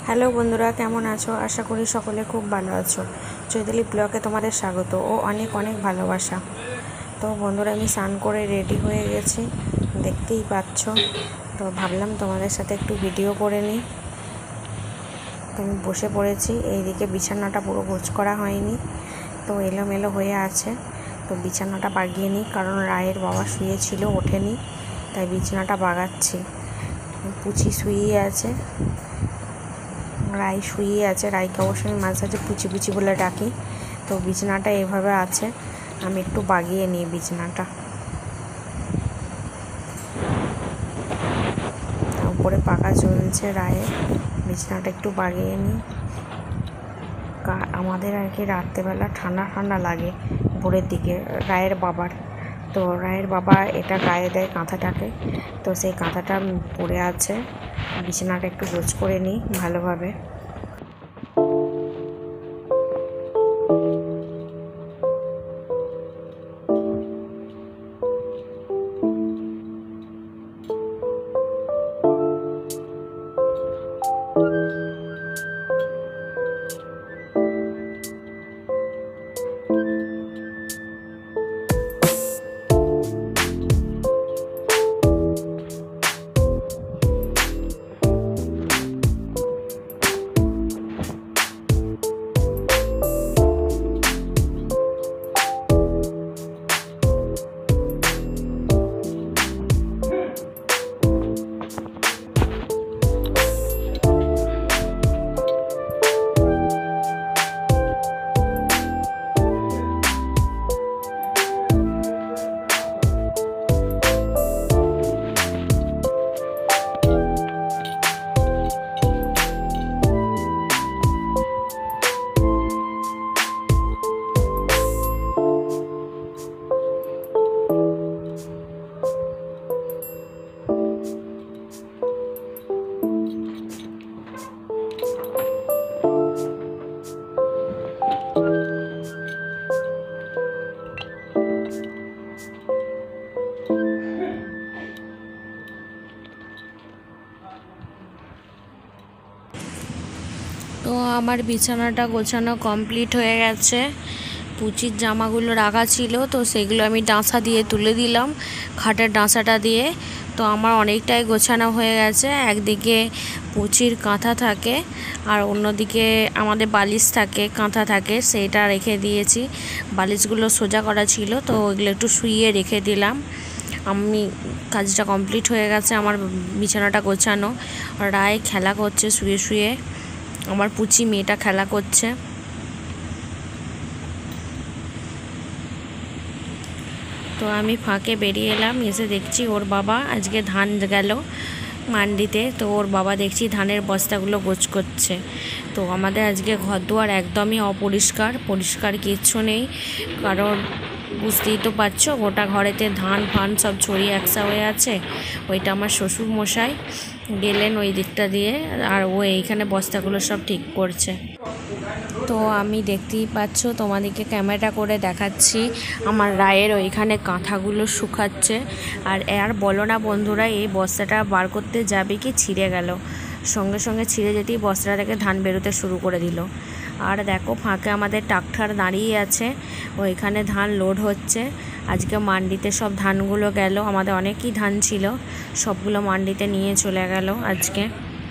Hello বন্ধুরা, কেমন আছো? আশা করি সকলে খুব ভালো আছো। চৈতালি ব্লগে তোমাদের স্বাগত ও অনেক অনেক ভালোবাসা। তো বন্ধুরা, আমি স্নান করে রেডি হয়ে গেছি, দেখতেই পাচ্ছ। তো ভাবলাম তোমাদের সাথে একটু ভিডিও করে নিই। তো আমি বসে পড়েছি। এইদিকে বিছানাটা পুরো গোছ করা হয়নি, তো এলোমেলো হয়ে আছে। তো বিছানাটা বাগিয়ে নিই, কারণ রায়ের বাবা শুয়েছিল, ওঠেনি, তাই বিছানাটা বাগাচ্ছি। পুচি শুয়ে আছে, রাই শুয়ে আছে। রাইকে অবশ্য আমি মাঝে মাঝে পুচি পুচি বলে ডাকি। তো বিছানাটা এভাবে আছে, আমি একটু বাগিয়ে নিই বিছানাটা। উপরে পাকা চলছে রায়ের, বিছানাটা একটু বাগিয়ে নিই। আমাদের আর কি রাত্রেবেলা ঠান্ডা ঠান্ডা লাগে ভোরের দিকে রায়ের বাবার। তো রায়ের বাবা এটা গায়ে দেয় কাঁথাটাকে, তো সেই কাঁথাটা পড়ে আছে। বিছানাটা একটু গোছ করে নিই ভালোভাবে। তো আমার বিছানাটা গোছানো কমপ্লিট হয়ে গেছে। পুচির জামাগুলো রাখা ছিল, তো সেগুলো আমি ডাঁসা দিয়ে তুলে দিলাম, খাটের ডাঁসাটা দিয়ে। তো আমার অনেকটাই গোছানো হয়ে গেছে। একদিকে পুচির কাঁথা থাকে, আর অন্যদিকে আমাদের বালিশ থাকে, কাঁথা থাকে, সেইটা রেখে দিয়েছি। বালিশগুলো সোজা করা ছিল, তো ওইগুলো একটু শুইয়ে রেখে দিলাম। আমি কাজটা কমপ্লিট হয়ে গেছে, আমার বিছানাটা গোছানো। রায় খেলা করছে শুয়ে শুয়ে, আমার পুচি মেয়েটা খেলা করছে। তো আমি ফাঁকে বেরিয়ে এলাম, এসে দেখছি ওর বাবা আজকে ধান গেল মান্ডিতে। তো ওর বাবা দেখছি ধানের বস্তাগুলো গোছ করছে। তো আমাদের আজকে ঘরদুয়ার একদমই অপরিষ্কার, পরিষ্কার কিচ্ছু নেই। কারণ বুঝতেই তো পারছো, গোটা ঘরেতে ধান ফান সব ছড়িয়ে একসা হয়ে আছে। ওইটা আমার শ্বশুর মশাই গেলেন ওই দিকটা দিয়ে, আর ও এইখানে বস্তাগুলো সব ঠিক করছে। তো আমি দেখতেই পাচ্ছ, তোমাদেরকে ক্যামেরা করে দেখাচ্ছি, আমার রায়ের ওইখানে কাঁথাগুলো শুকাচ্ছে। আর বলো না বন্ধুরা, এই বস্তাটা বার করতে যাবে কি ছিঁড়ে গেল, সঙ্গে সঙ্গে ছিঁড়ে যেতেই বস্তাটা থেকে ধান বেরোতে শুরু করে দিল। আর দেখো ফাঁকে আমাদের ট্রাক্টর দাঁড়িয়ে আছে, ওইখানে ধান লোড হচ্ছে। আজকে মান্ডিতে সব ধানগুলো গেল, আমাদের অনেকই ধান ছিল, সবগুলো মান্ডিতে নিয়ে চলে গেল আজকে।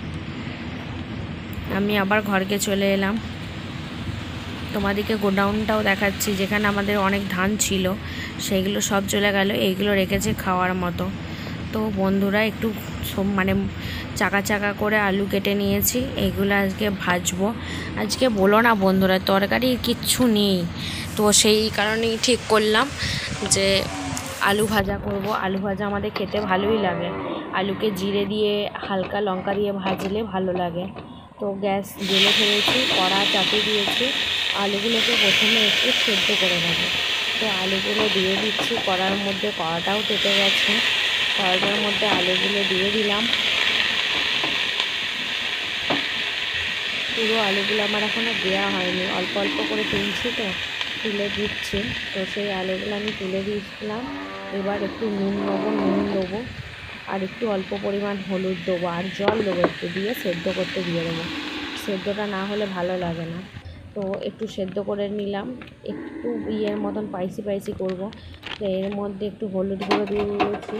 আমি আবার ঘরকে চলে এলাম। তোমাদেরকে গোডাউনটাও দেখাচ্ছি, যেখানে আমাদের অনেক ধান ছিল, সেইগুলো সব চলে গেল, এইগুলো রেখেছে খাওয়ার মতো। তো বন্ধুরা, একটু মানে চাকা চাকা করে আলু কেটে নিয়েছি, এইগুলো আজকে ভাজবো। আজকে বলো না বন্ধুরা, তরকারি কিচ্ছু নেই, তো সেই কারণেই ঠিক করলাম যে আলু ভাজা করব। আলু ভাজা আমাদের খেতে ভালোই লাগে, আলুকে জিরে দিয়ে হালকা লঙ্কা দিয়ে ভাজলে ভালো লাগে। তো গ্যাস জ্বেলে ফেলেছি, কড়া চাপিয়ে দিয়েছি। আলুগুলোকে প্রথমে একটু সেদ্ধ করে নেব। তো আলুগুলো দিয়ে দিচ্ছি কড়ার মধ্যে, কড়াটাও টেপে গেছে। কড়াটার মধ্যে আলুগুলো দিয়ে দিলাম। পুরো আলুগুলো আমার এখনও দেওয়া হয়নি, অল্প অল্প করে তুলছি, তো তুলে দিচ্ছি। তো সেই আলুগুলো আমি তুলে দিয়েছিলাম। এবার একটু নুন দেবো, আর একটু অল্প পরিমাণ হলুদ দেবো, আর জল দেবো একটু, দিয়ে সেদ্ধ করতে দিয়ে দেবো। সেদ্ধটা না হলে ভালো লাগে না। তো একটু সেদ্ধ করে নিলাম, একটু ইয়ের মতন পাইসি পাইসি করব। তো এর মধ্যে একটু হলুদ গুঁড়ো দিয়ে দিয়েছি,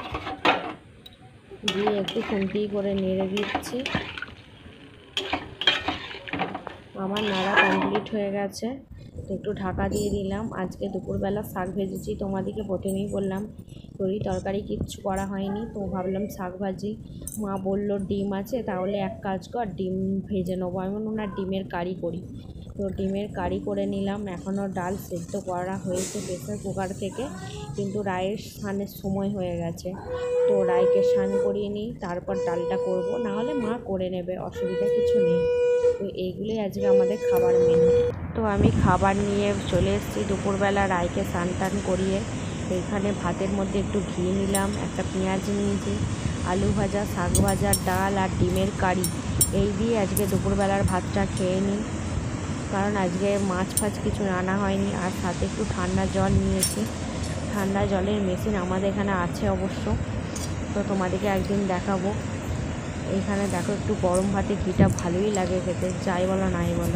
দিয়ে একটু খুন্তি করে নেড়ে দিচ্ছি। আমার নাড়া কমপ্লিট হয়ে গেছে, তো একটু ঢাকা দিয়ে দিলাম। আজকে দুপুরবেলা শাক ভেজেছি, তোমাদেরকে প্রথমেই বললাম তরকারি কিচ্ছু করা হয়নি, তো ভাবলাম শাক ভাজি। মা বললো ডিম আছে, তাহলে এক কাজ কর ডিম ভেজে নেবো। আমি বললাম না, ডিমের কারি করি। তো ডিমের কারি করে নিলাম। এখনও ডাল সেদ্ধ করা হয়েছে প্রেসার কুকার থেকে, কিন্তু রায়ের স্নানের সময় হয়ে গেছে, তো রায়কে স্নান করিয়ে নিই, তারপর ডালটা করব, নাহলে মা করে নেবে, অসুবিধা কিছু নেই। তো এইগুলোই আজকে আমাদের খাবার মেনু। তো আমি খাবার নিয়ে চলে এসেছি দুপুরবেলা, রায়কে স্নান টান করিয়ে। এইখানে ভাতের মধ্যে একটু ঘি নিলাম, একটা পেঁয়াজ নিয়েছি, আলু ভাজা, শাক ভাজা, ডাল আর ডিমের কারি, এই দিয়ে আজকে দুপুরবেলার ভাতটা খেয়ে নিই। কারণ আজকে মাছ ফাছ কিছু আনা হয়নি। আর সাথে একটু ঠান্ডা জল নিয়েছি। ঠান্ডা জলের মেশিন আমাদের এখানে আছে অবশ্য, তো তোমাদেরকে একদিন দেখাবো। এইখানে দেখো, একটু গরম ভাতে ঘিটা ভালোই লাগে খেতে, যাই বলো নাই বলো।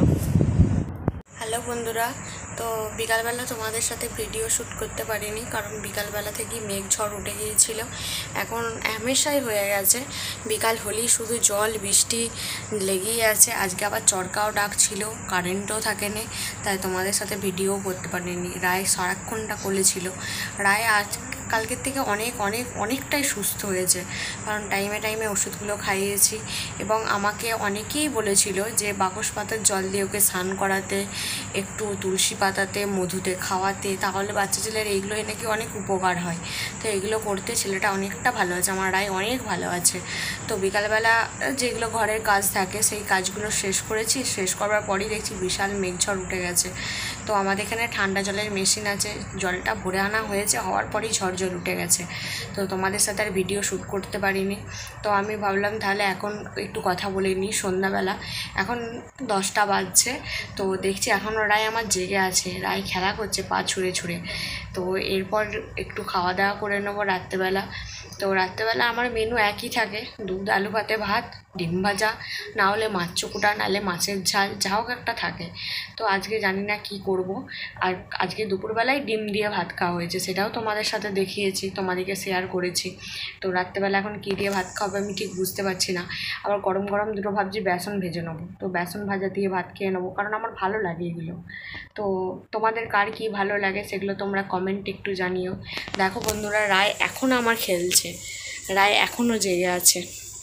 হ্যালো বন্ধুরা, তো বিকালবেলা তোমাদের সাথে ভিডিও শ্যুট করতে পারিনি, কারণ বিকালবেলা থেকেই মেঘ ঝড় উঠে গিয়েছিল। এখন হামেশাই হয়ে গেছে, বিকাল হলেই শুধু জল বৃষ্টি লেগেই আছে। আজকে আবার চরকাও ডাক ছিল, কারেন্টও থাকেনি, তাই তোমাদের সাথে ভিডিও করতে পারিনি। রায় সারাক্ষণটা করেছিল। রায় কালকের থেকে অনেকটাই সুস্থ হয়েছে, কারণ টাইমে টাইমে ওষুধগুলো খাইয়েছি। এবং আমাকে অনেকেই বলেছিল যে বাকস পাতার জল দিয়ে ওকে স্নান করাতে, একটু তুলসী পাতাতে মধুতে খাওয়াতে, তাহলে বাচ্চা ছেলের এইগুলোই নাকি অনেক উপকার হয়। তো এগুলো করতে ছেলেটা অনেকটা ভালো আছে, আমার রায় অনেক ভালো আছে। তো বিকালবেলা যেগুলো ঘরের কাজ থাকে সেই কাজগুলো শেষ করেছি, শেষ করবার পরই দেখছি বিশাল মেঘঝড় উঠে গেছে। তো আমাদের এখানে ঠান্ডা জলের মেশিন আছে, জলটা ভরে আনা হয়েছে, হওয়ার পরেই ঝড় উঠে গেছে। তো তোমাদের সাথে আর ভিডিও শ্যুট করতে পারিনি। তো আমি ভাবলাম তাহলে এখন একটু কথা বলে নিই। সন্ধ্যাবেলা এখন 10টা বাজছে, তো দেখছি এখনও রায় আমার জেগে আছে, রায় খেলা করছে পা ছুঁড়ে ছুঁড়ে। তো এরপর একটু খাওয়া দাওয়া করে নেবো রাত্রেবেলা। তো রাত্রেবেলা আমার মেনু একই থাকে, দুধ আলু ভাতে ভাত, ডিম ভাজা, না হলে মাছ চকুটা, নাহলে মাছের ঝাল, যা হোক একটা থাকে। তো আজকে জানি না কি করব। আর আজকে দুপুরবেলায় ডিম দিয়ে ভাত খাওয়া হয়েছে, সেটাও তোমাদের সাথে দেখিয়েছি, তোমাদেরকে শেয়ার করেছি। তো রাত্রেবেলা এখন কী দিয়ে ভাত খাওয়াবে আমি ঠিক বুঝতে পারছি না। আবার গরম গরম দুটো ভাবছি বেসন ভেজে নেবো, তো বেসন ভাজা দিয়ে ভাত খেয়ে নেবো, কারণ আমার ভালো লাগে এগুলো। তো তোমাদের কার কী ভালো লাগে সেগুলো তোমরা কমেন্টে একটু জানিও। দেখো বন্ধুরা, রায় এখনও আমার খেলছে, রায় এখনও জেগে আছে।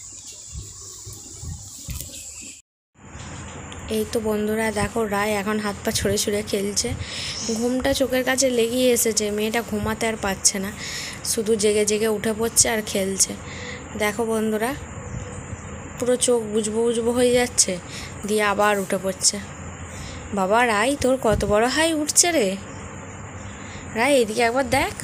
এই তো বন্ধুরা দেখো, রায় এখন হাত পা ছড়ে ছড়ে খেলছে। ঘুমটা চোখের কাছে লেগেই এসেছে, মেয়েটা ঘুমাতে আর পারছে না, শুধু জেগে জেগে উঠে পড়ছে আর খেলছে। দেখো বন্ধুরা, পুরো চোখ বুঝবো বুঝবো হয়ে যাচ্ছে, দিয়ে আবার উঠে পড়ছে। বাবা রায়, তোর কত বড় হাই উঠছে রে। রায় এদিকে একবার দেখ।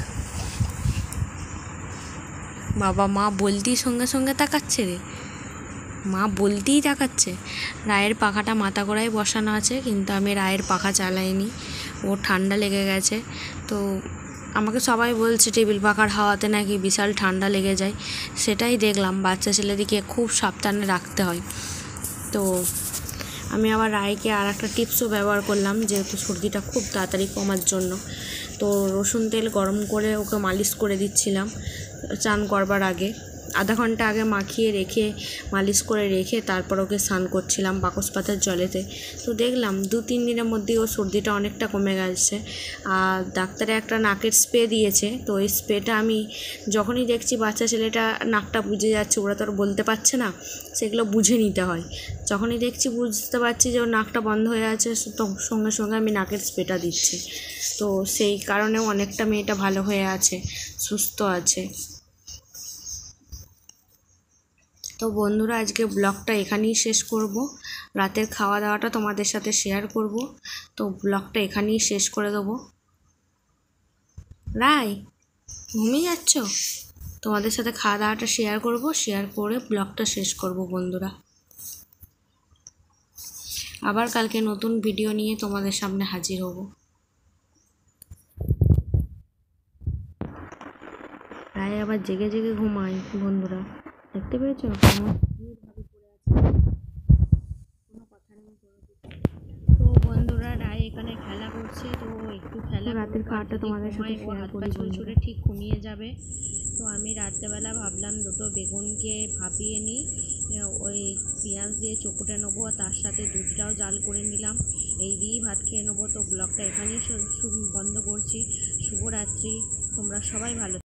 বাবা, মা বলতেই সঙ্গে সঙ্গে তাকাচ্ছে রে, মা বলতেই তাকাচ্ছে। রায়ের পাখাটা মাথা গোড়ায় বসানো আছে, কিন্তু আমি রায়ের পাখা চালাইনি, ও ঠান্ডা লেগে গেছে। তো আমাকে সবাই বলছে টেবিল পাখার হাওয়াতে নাকি বিশাল ঠান্ডা লেগে যায়, সেটাই দেখলাম। বাচ্চা ছেলেদিকে খুব সাবধানে রাখতে হয়। তো আমি আবার রায়কে আর একটা টিপসও ব্যবহার করলাম, যেহেতু সর্দিটা খুব তাড়াতাড়ি কমার জন্য। তো রসুন তেল গরম করে ওকে মালিশ করে দিচ্ছিলাম চান করবার আগে, আধা ঘন্টা আগে মাখিয়ে রেখে মালিশ করে রেখে তারপর ওকে স্নান করছিলাম বাকস পাতার জলেতে। তো দেখলাম 2-3 দিনের মধ্যেই ওর সর্দিটা অনেকটা কমে গেছে। আর ডাক্তারে একটা নাকের স্প্রে দিয়েছে, তো ওই স্প্রেটা আমি যখনই দেখছি বাচ্চা ছেলেটা নাকটা বুঝে যাচ্ছে, ওরা তো আর বলতে পারছে না, সেগুলো বুঝে নিতে হয়। যখনই দেখছি বুঝতে পারছি যে ওর নাকটা বন্ধ হয়ে আছে, তো সঙ্গে সঙ্গে আমি নাকের স্প্রেটা দিচ্ছি। তো সেই কারণেও অনেকটা মেয়েটা ভালো হয়ে আছে, সুস্থ আছে। তো বন্ধুরা, আজকে ব্লগটা এখানেই শেষ করব। রাতের খাওয়া দাওয়াটা তোমাদের সাথে শেয়ার করব, তো ব্লগটা এখানেই শেষ করে দেবো। রাই, ঘুমিয়ে যাচ্ছ? তোমাদের সাথে খাওয়া দাওয়াটা শেয়ার করব, শেয়ার করে ব্লগটা শেষ করব বন্ধুরা। আবার কালকে নতুন ভিডিও নিয়ে তোমাদের সামনে হাজির হব। রায় আবার জেগে জেগে ঘুমায় বন্ধুরা, দেখতে পেয়েছো? বেলা রাতের খাওয়াটা তোমাদের সাথে শেয়ার করি, ছুড়ে ঠিক ঘুমিয়ে যাবে। তো আমি রাত্রেবেলা ভাবলাম দুটো বেগুনকে ভাপিয়ে নিই, ওই পেঁয়াজ দিয়ে চকুটে নেবো, তার সাথে দুধটাও জাল করে নিলাম, এই দিয়েই ভাত খেয়ে নেবো। তো ব্লগটা এখানেই বন্ধ করছি। শুভরাত্রি, তোমরা সবাই ভালো।